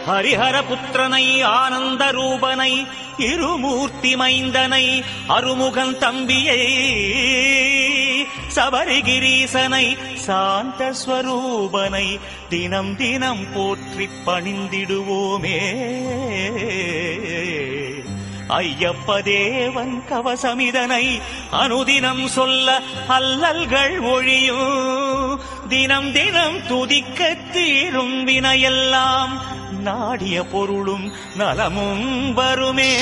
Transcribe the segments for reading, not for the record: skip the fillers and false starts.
ஹரிஹர புத்திரனை ஆனந்த ரூபனை இருமூர்த்தி மைந்தனை அருமுகன் தம்பியை சபரிகிரீசனை சாந்த ஸ்வரூபனை தினம் தினம் போற்றி பணிந்திடுவோமே. ஐயப்ப தேவன் கவசமிதனை அனுதினம் சொல்ல அல்லல்கள் ஒழியும். தினம் தினம் துதிக்க தீரும் வினையெல்லாம் நாடிய பொருளும் நலமும் வருமே.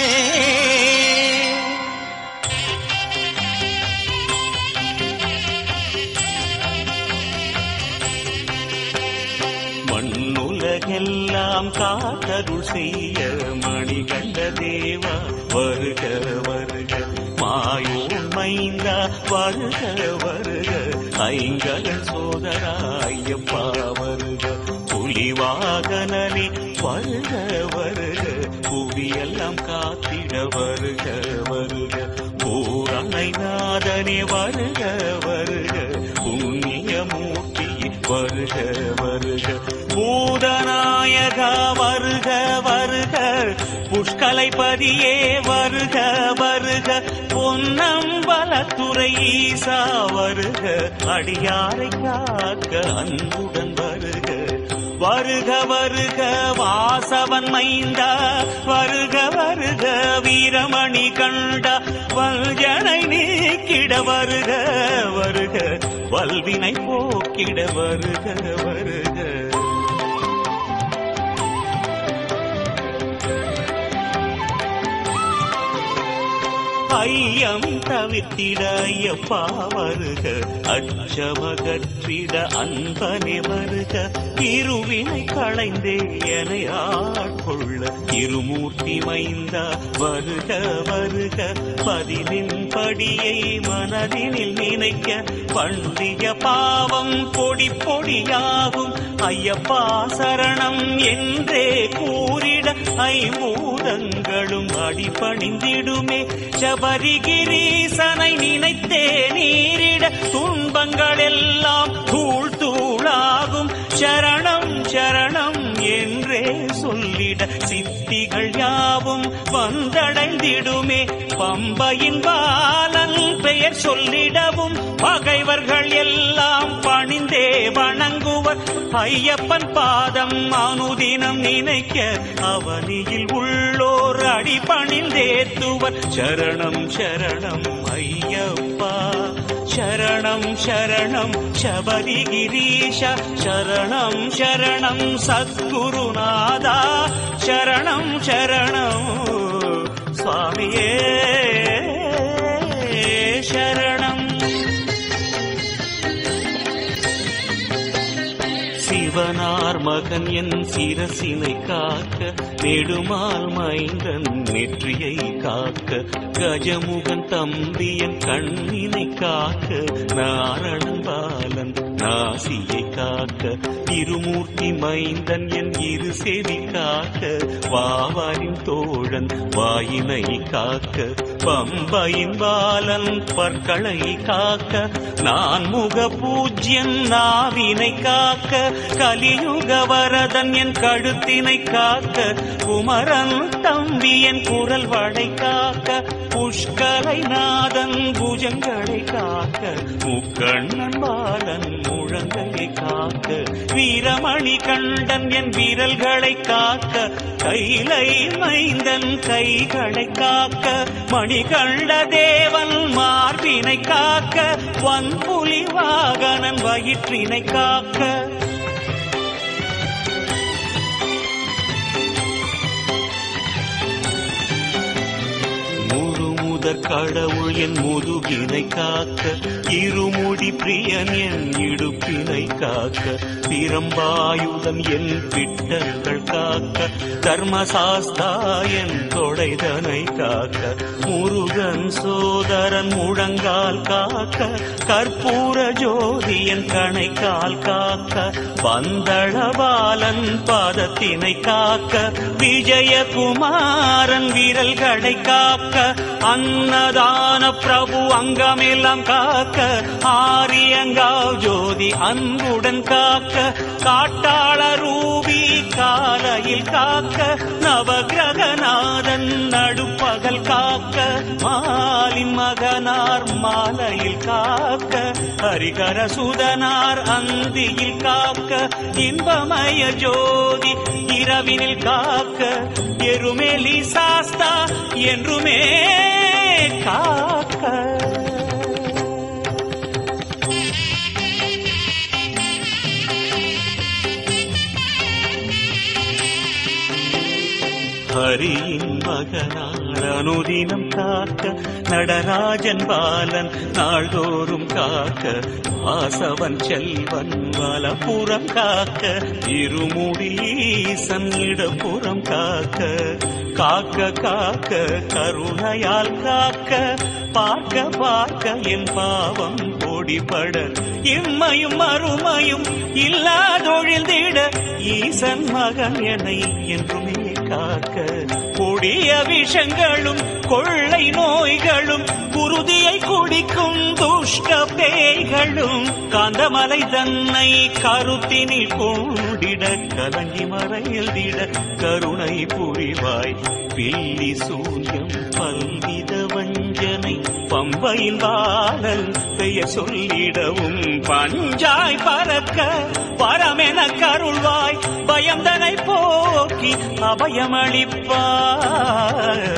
மண்ணுலகெல்லாம் காத்தருள் செய்ய மணிகண்ட தேவா வருக வருக. மாயோன் மைந்தா வருக வருக. ஐங்கரன் சோதரா ஐயப்பா வருக. புலிவாகனே வருக வருக. புவியெல்லாம் காத்திட வருக வருக. பூரணை நாதனே வருக வருக. புண்ணியமூர்த்தி வருக வருக. பூதநாயகா வருக வருக. புஷ்கலைபதியே வருக வருக. பொன்னம்பலத்துறை ஈசா வருக. அடியாரை காக்க அன்புடன் வருக வருக வருக. வாசவன் மைந்தா வருக வருக. வீரமணி கண்டா வல்ஜனை நீக்கிட வருக வருக. வல்வினை போக்கிட வருக வருக. ஐயம் தவிர்த்திட ஐயப்பா வருக. அச்சமகற்றிட அன்பனே வருக. இருவினை களைந்தே எனை ஆட்கொள்ள இருமூர்த்தி மைந்தா வருக வருக. பதினின் படியை மனதினில் நினைக்க பண்டிய பாவம் பொடி பொடியாகும். ஐயப்பா சரணம் என்றே கூறிட ஐம்பூதங்களும் அடிபணிந்திடுமே. சபரிகிரீசனை நினைத்தே நீரிட துன்பங்கள் எல்லாம் தூள் தூளாகும். சரணம் சரணம் என்றே சொல்லிட சித்திகள் யாவும் வந்தடைந்திடுமே. பம்பையின் பாலன் பெயர் சொல்லிடவும் பகைவர்கள் எல்லாம் பணிந்தே வணங்குவர். ஐயப்பன் பாதம் அனுதினம் நினைக்க அவனியில் உள்ளோர் அடிபணிந்தேத்துவர். சரணம் சரணம் ஐயப்பா. சரணம் சரணம் சபரிகிரீஷா. சரணம் சரணம் சத்குருநாதா. சரணம் சரணம் சுவாமியே சரணம். சிவனார் மகன் என் சிரசினை காக்க நெடுமால் மைந்தன் நெற்றியை காக்க. கஜமுகன் தம்பியன் கண்ணினை காக்க. நாரணன் பாலன் நாசியை காக்க. இருமூர்த்தி மைந்தன் என் இரு செவி காக்க. வாவாரின் தோழன் வாயினை காக்க. பம்பையின் பாலன் பற்களை காக்க. நான் முக பூஜ்யன் நாவினை காக்க. கலியுக வரதன் என் கழுத்தினை காக்க. குமரன் தம்பி என் குரல் வடை காக்க. புஷ்கலை நாதன் புஜங்களை காக்க. முக்கண்ணன் பாலன் முழங்களை காக்க. வீரமணி கண்டன் என் வீரல்களை காக்க. கைலை மைந்தன் கைகளை காக்க. மணிகண்ட தேவன் மார்பினை காக்க. வன்புலி வாகனன் வயிற்றினை காக்க. கடவுள் என் முதுகினை காக்க. இருமுடி பிரியன் என் இடுப்பினை காக்க. பிரம்பாயுதன் என் பிட்டர்கள் காக்க. தர்மசாஸ்தா என் தொடைதனை காக்க. முருகன் சோதரன் முழங்கால் காக்க. கற்பூர ஜோதி என் கணைக்கால் காக்க. பந்தளபாலன் பாதத்தினை காக்க. விஜயகுமாரன் விரல்களை காக்க. அன்னதான பிரபு அங்கமெல்லாம் காக்க. ஆரியங்காவ் ஜோதி அன்புடன் காக்க. காட்டாள ரூபி காலையில் மாலையில் காக்க நவகிரகநாதன் நடுப்பகல் காக்க மாலின் மகனார் மாலையில் காக்க ஹரிகர சுதனார் அந்தியில் காக்க இன்பமய ஜோதி இரவினில் காக்க எருமேலி சாஸ்தா என்றுமே காக்க. ஹரியின் மகனார் அனுதினம் காக்க நடராஜன் பாலன் நாள்தோறும் காக்க வாசவன் செல்வன் வலப்புறம் காக்க இருமுடீசன் இடப்புறம் காக்க காக்க காக்க கருணையால் காக்க பார்க்க பார்க்க என் பாவம் ஓடிப்பட இம்மையும் அருமையும் இல்லாதொழிந்திட ஈசன் மகன் என்னை என்றுமே காக்க கொடிய விஷங்களும் கொள்ளை நோய்களும் குருதியை குடிக்கும் துஷ்ட பேய்களும் காந்தமலை தன்னை கருத்தினில் கொண்டிட கலங்கி மறையல்திட கருணை புரிவாய் பில்லி சூன்யம் பல்வித வஞ்சனை பம்பையின் பாலல் பெயர் சொல்லிடவும் பஞ்சாய் பறக்க பரமென கருள்வாய் பயந்தனை போக்கி அபயமளிப்பாய்.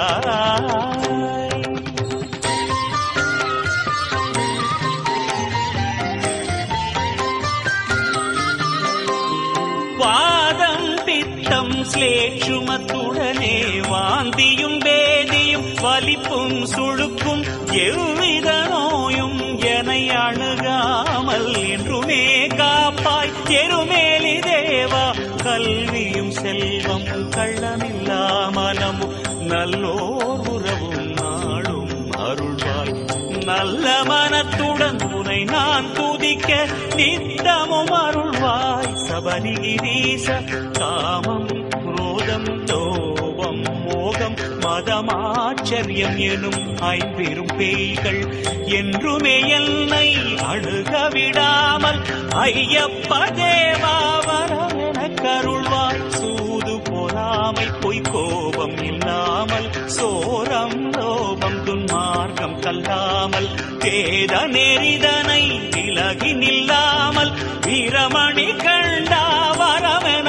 வாதம் பித்தம் ஸ்லேட்சுமத்துடனே வாந்தியும் பேதியும் வலிப்பும் சுழுக்கும் எவ்வித நோயும் எனை அணுகாமல் என்றுமே காப்பாய் எருமேலி தேவா. கல்வியும் செல்வம் கள்ளமில்லா மனமும் நல்லோர் உறவும் நாளும் அருள்வாய் நல்ல மனத்துடன் உனை நான் துதிக்க நித்தமும் அருள்வாய் சபரிகிரீச. காமம் குரோதம் லோபம் மோகம் மதமாச்சரியம் எனும் ஐம்பெரும் பேய்கள் என்றுமே என்னை அணுக விடாமல் ஐயப்ப தேவா வரமென கருள்வாய் சூது பொறாமை பொய் கோபம் இல்லாமல் சோரம் லோபம் துன்மார்க்கம் கல்லாமல் வேத நெறிதனை விலகி நில்லாமல் வீரமணி கண்டா வரமென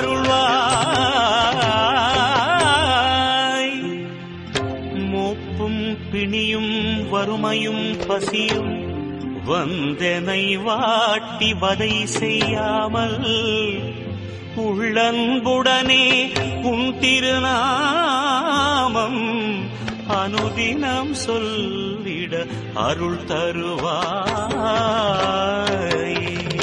கருள்வாய். மூப்பும் பிணியும் வறுமையும் பசியும் வந்தனை வாட்டி வதை செய்யாமல் உள்ளன்புடனே உன் திருநாமம் அனுதினம் சொல்லிட அருள் தருவாய்.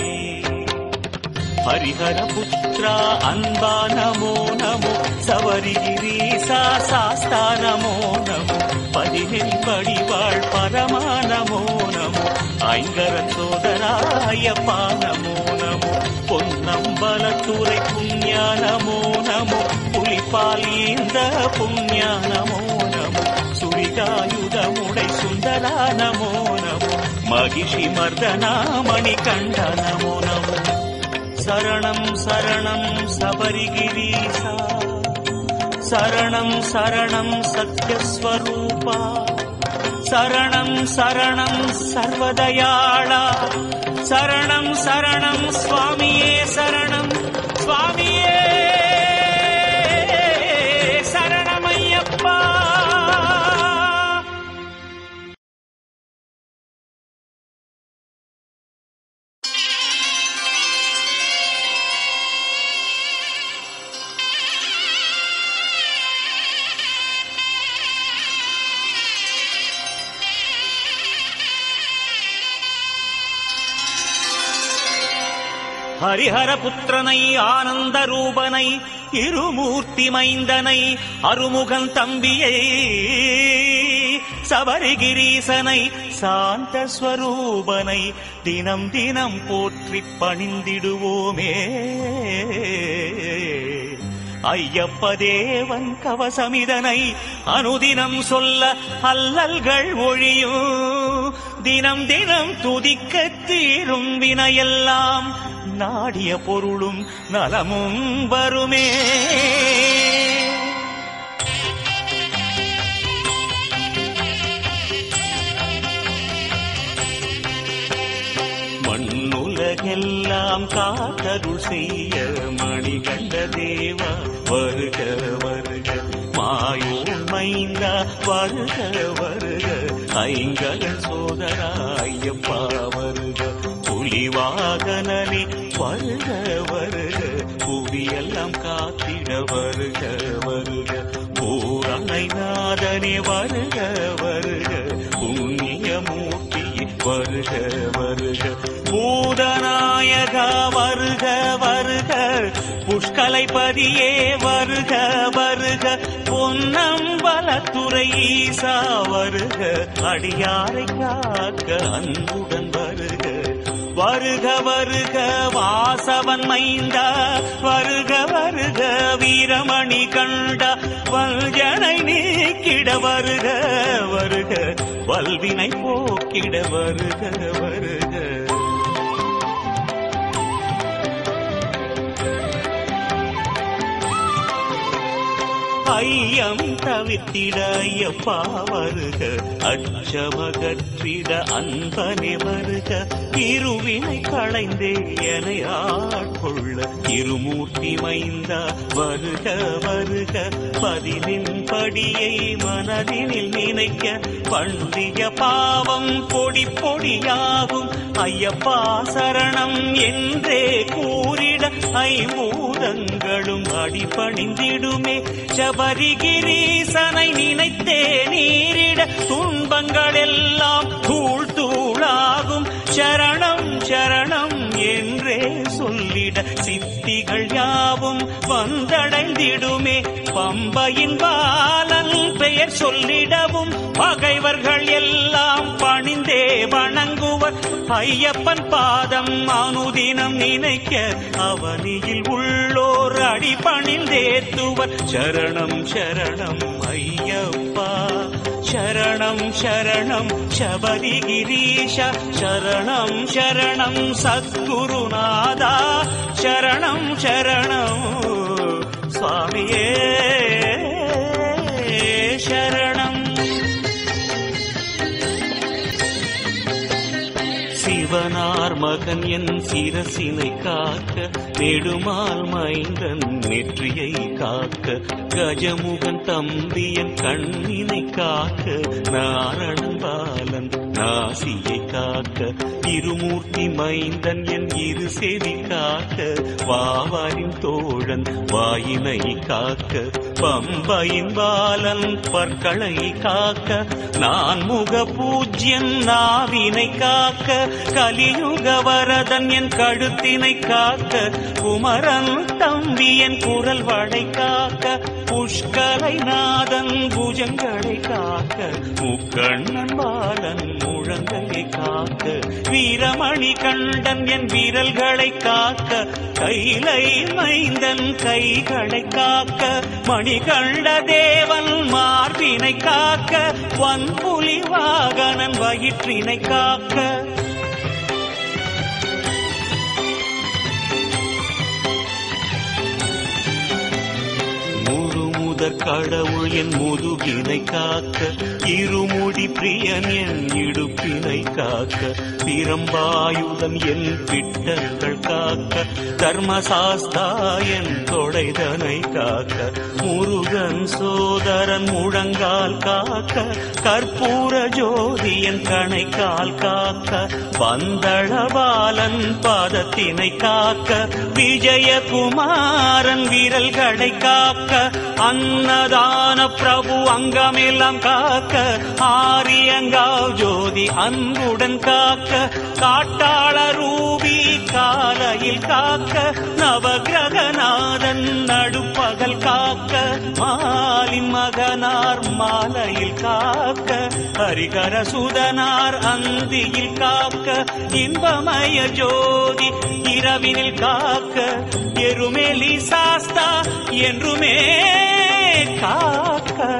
ஹரிஹர புத்ரா அன்பா நமோ நமோ சபரிகிரீசா சாஸ்தா நமோ நமோ பதினெண் படிவாள் பரமா நமோ நமோ ஐங்கரன் சோதராயப்பா நமோ நமோ பொன்னம்பலத்துறை புண்ணியா நமோ நமோ புலிப்பால் ஈந்த புண்ணியா நமோ நமோ சுரிகாயுதமுடை சுந்தரா நமோ நமோ மகிஷி மர்தனா மணிகண்டா நமோ நமோ. சரணம் சரணம் சபரிகிரீசா சரணம் சரணம் சத்யஸ்வரூபா சரணம் சரணம் சர்வதயாளா சரணம் சரணம் சுவாமியே சரணம் சுவாமியே சரணமையப்பா. ஹரிஹர புத்திரனை ஆனந்த ரூபனை இருமூர்த்தி மைந்தனை அருமுகன் தம்பியை சபரிகிரீசனை சாந்த ஸ்வரூபனை தினம் தினம் போற்றி பணிந்திடுவோமே. ஐயப்ப தேவன் கவசமிதனை அனுதினம் சொல்ல அல்லல்கள் ஒழியும் தினம் தினம் துதிக்க தீரும் வினையெல்லாம் நாடிய பொருளும் நலமும் வருமே. மண்ணுலகெல்லாம் காத்தருள் செய்ய மணிகண்ட தேவா வருக வருக, மாயோன் மைந்தா வருக வருக, ஐங்கரன் சோதரா ஐயப்பா வருக, புலிவாகனனே வருக வருக, புவியெல்லாம் காத்திட வருக வருக, பூரணை நாதனே வருக வருக, புண்ணியமூர்த்தி வருக வருக, பூதநாயகா வருக வருக, புஷ்கலைபதியே வருக வருக, பொன்னம்பலத்துறை ஈசா வருக, அடியாரை காக்க அன்புடன் வருக வருக வருக, வாசவன் மைந்தா வருக வருக, வீரமணி கண்டா வல்ஜனை நீக்கிட வருக வருக, வல்வினை போக்கிட வருக வருக. ஐயம் தவிர்த்திட ஐயப்பா வருக, அச்சமகற்றிட அன்பனே வருக, இருவினை களைந்தே எனை ஆட்கொள்ள இருமூர்த்தி மைந்தா வருக வருக, பதினின் படியை மனதினில் நினைக்க பண்டிய பாவம் பொடி பொடியாகும், ஐயப்பா சரணம் என்றே கூறிட ஐம்பூதங்களும் அடிபணிந்திடுமே, சபரிகிரீசனை நினைத்தே நீரிட துன்பங்கள் எல்லாம் தூள் தூளாகும், சரணம் சரணம் என்றே சொல்லிட சித்திகள் யாவும் வந்தடைந்திடுமே, பம்பையின் பாலன் பெயர் சொல்லிடவும் பகைவர்கள் எல்லாம் பணிந்தே வணங்குவர், ஐயப்பன் பாதம் அனுதினம் நினைக்க அவனியில் உள்ளோர் அடிபணிந்தேத்துவர், சரணம் சரணம் ஐயப்பா, சரணம் சரணம் சபரிகிரீஷா, சரணம் சரணம் சத்குருநாதா, சரணம் சரணம் சுவாமியே சரணம். சிவனார் மகன் என் சிரசினை காக்க, நெடுமால் மைந்தன் நெற்றியை காக்க, கஜமுகன் தம்பியன் கண்ணினை காக்க, நாரணன் பாலன் நாசியை காக்க, இருமூர்த்தி மைந்தன் என் இரு செவி காக்க, வாவாரின் தோழன் வாயினை காக்க, பம்பையின் பாலன் பற்களை காக்க, நான் முக பூஜ்யன் நாவினை காக்க, கலியுக வரதன் என் கழுத்தினை காக்க, குமரன் தம்பி என் குரல் வளை காக்க, புஷ்கலை நாதன் புஜங்களை காக்க, முக்கண்ணன் பாலன் முழங்களை காக்க, வீரமணி கண்டன் என் வீரல்களை காக்க, கைலை மைந்தன் கைகளை காக்க, மணிகண்ட தேவன் மார்பினை காக்க, வன்புலி வாகனன் வயிற்றினை காக்க, கடவுள் என் முதுகினை காக்க, இருமுடி பிரியன் என் இடுப்பினை காக்க, பிரம்பாயுதன் என் பிட்டர்கள் காக்க, தர்மசாஸ்தா என் தொடைதனை காக்க, முருகன் சோதரன் முழங்கால் காக்க, கற்பூர ஜோதி என் கணைக்கால் காக்க, பந்தளபாலன் பாதத்தினை காக்க, விஜயகுமாரன் வீரல்களை காக்க, அன்னதான பிரபு அங்கமெல்லாம் காக்க, ஆரியங்காவ் ஜோதி அன்புடன் காக்க, காட்டாள ரூபி காலையில் காக்க, நவகிரகநாதன் நடுப்பகல் காக்க, மாலின் மகனார் மாலையில் காக்க, ஹரிகர சுதனார் அந்தியில் காக்க, இன்பமய ஜோதி இரவினில் காக்க, எருமெலி சாஸ்தா என்றுமே காக்க.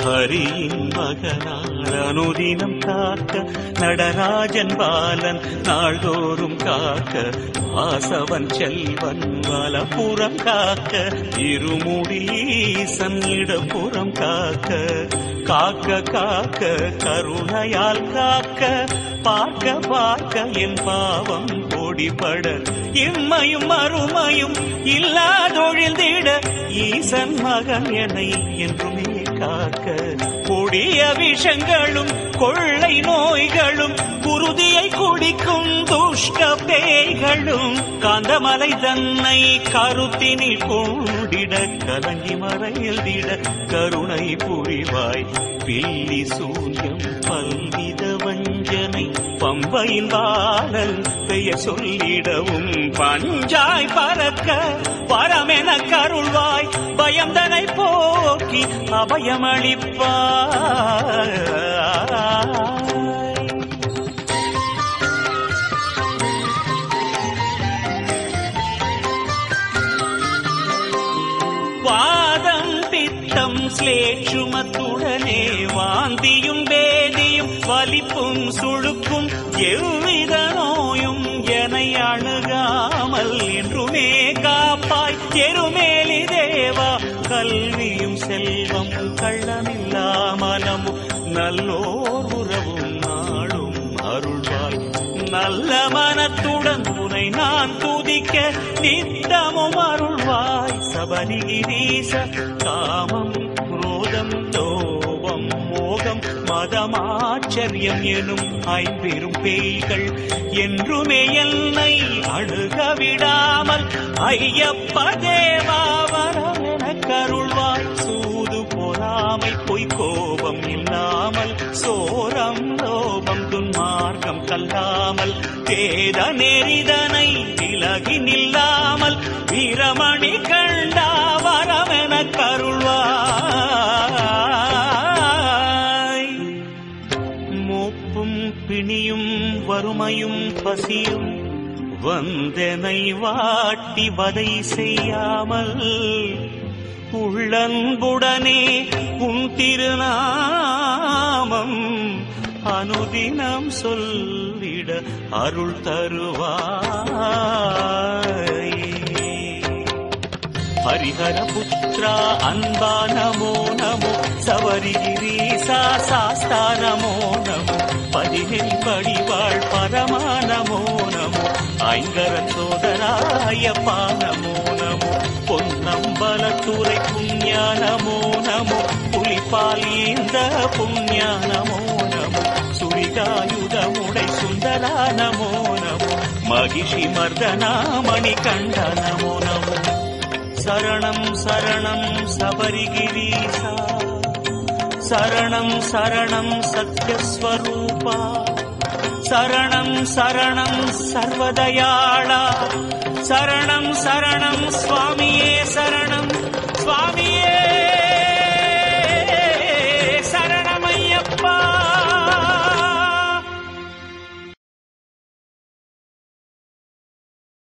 ஹரியின் மகனார் அனுதினம் காக்க நடராஜன் பாலன் நாள்தோறும் காக்க வாசவன் செல்வன் வலப்புறம் காக்க இருமுடீசன் இடப்புறம் காக்க காக்க காக்க கருணையால் காக்க பார்க்க பார்க்க என் பாவம் ஓடிப்பட இம்மையும் அருமையும் இல்லாதொழிந்திட ஈசன் மகன் என்னை என்றுமே காக்க கொடிய விஷங்களும் கொள்ளை நோய்களும் குருதியை குடிக்கும் துஷ்ட பேய்களும் காந்தமலை தன்னை கருத்தினில் கொண்டிட கலங்கி மறையல்திட கருணை புரிவாய் பில்லி சூன்யம் பல்வித வஞ்சனை பம்பையின் பாடல் பெயர் சொல்லிடவும் பஞ்சாய் பறக்க வரமென கருள்வாய் பயந்தனை போக்கி அபயமளிப்பாய். வாதம் பித்தம் ஸ்லேட்சுமத்துடனே வாந்தியும் பேதியும் வலிப்பும் சுழுக்கும் எவ்வித நோயும் என அணுகாமல் என்றுமே காப்பாய் எருமேலி தேவா. கல்வியும் செல்வம் கள்ளமில்லாமலமும் நல்லோர் உறவும் நாளும் அருள்வாய். நல்ல மனத்துடன் உனை நான் துதிக்க நித்தமும் அருள்வாய். சபரிகிரீச காமம் குரோதம் லோபம் மோகம் மதமாச்சரியம் எனும் ஐம்பெரும் பேய்கள் என்றுமே என்னை அணுக விடாமல் ஐயப்ப தேவா வரமென கருள்வாய். சூது பொறாமை பொய் கோபம் இல்லாமல் சோரம் லோபம் துன்மார்க்கம் கல்லாமல் வேத நெறிதனை விலகி நில்லாமல் வீரமணி கண்டா வரமென கருள்வாய். மூப்பும் பிணியும் வறுமையும் பசியும் வந்தனை வாட்டி வதை செய்யாமல் உள்ளன்புடனே உன் திருநாமம் அனுதினம் சொல்லிட அருள் தருவாய். ஹரிஹர புத்ரா அன்பா நமோ நமோ சபரிகிரீசா சாஸ்தா நமோ நமோ பதினெண் படிவாழ் பரமா நமோ நமோ ஐங்கரன் சோதராயப்பா நமோ நமோ பொன்னம்பலத்துறை புண்ணியா நமோ நமோ புலிப்பால் இந்த புண்ணியா நமோ நமோ சுரிகாயுதமுடை சுந்தரா நமோ நமோ மகிஷி மர்தனா மணிகண்ட நமோ நமோ. சரணம் சரணம் சபரிகிரீசா சரணம் சரணம் சத்யஸ்வரூபா சரணம் சரணம் சர்வதயாளா சரணம் சரணம் சுவாமியே சரணம் சுவாமி.